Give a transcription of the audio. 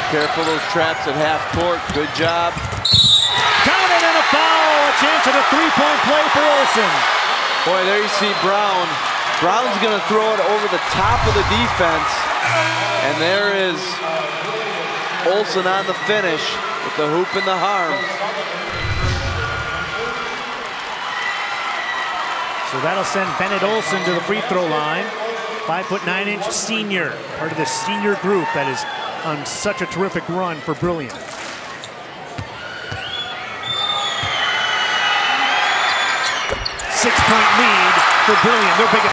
Careful those traps at half court. Good job. Got it, and a foul. A chance at a three-point play for Olson. Boy, there you see Brown. Brown's going to throw it over the top of the defense. And there is Olson on the finish with the hoop and the harm. So that'll send Bennett Olson to the free throw line. 5'9" senior, part of the senior group that is on such a terrific run for Brillion. 6-point lead for Brillion. Their biggest